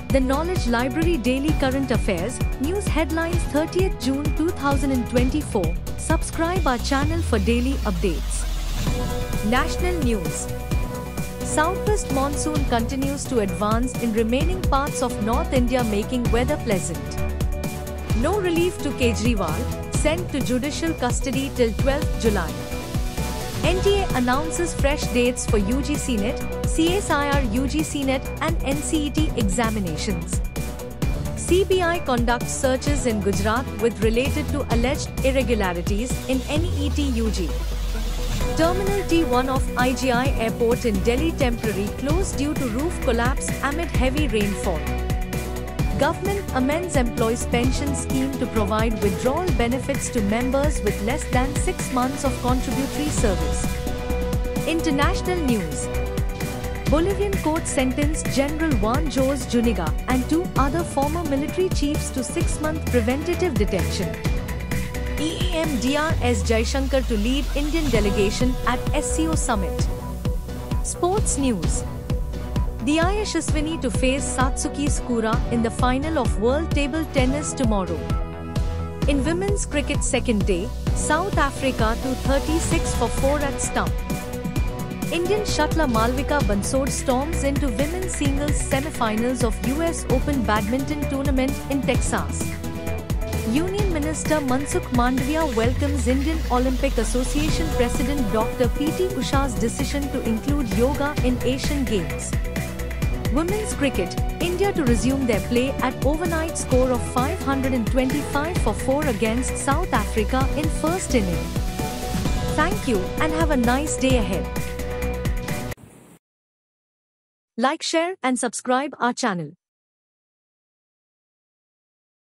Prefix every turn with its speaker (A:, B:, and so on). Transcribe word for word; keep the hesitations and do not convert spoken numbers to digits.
A: The Knowledge Library Daily Current Affairs, News Headlines thirtieth June two thousand twenty-four. Subscribe our channel for daily updates. National News. Southwest monsoon continues to advance in remaining parts of North India, making weather pleasant. No relief to Kejriwal, sent to judicial custody till twelfth July. N T A announces fresh dates for U G C NET, C S I R U G C NET and N C E T examinations. C B I conducts searches in Gujarat with related to alleged irregularities in N E T U G. Terminal T one of I G I Airport in Delhi temporarily closed due to roof collapse amid heavy rainfall. Government amends employees' pension scheme to provide withdrawal benefits to members with less than six months of contributory service. International News. Bolivian court sentenced General Juan Jose Zuniga and two other former military chiefs to six-month preventative detention. E A M D R S Jaishankar to lead Indian delegation at S C O Summit. Sports News. Diya Yashaswini to face Satsuki Skura in the final of World Table Tennis tomorrow. In women's cricket second day, South Africa two thirty-six for four at stump. Indian shuttler Malvika Bansod storms into women's singles semi-finals of U S Open Badminton Tournament in Texas. Union Minister Mansukh Mandavia welcomes Indian Olympic Association President Doctor P T Usha's decision to include yoga in Asian Games. Women's cricket, India to resume their play at overnight score of five hundred twenty-five for four against South Africa in first inning. Thank you and have a nice day ahead. Like, share and subscribe our channel.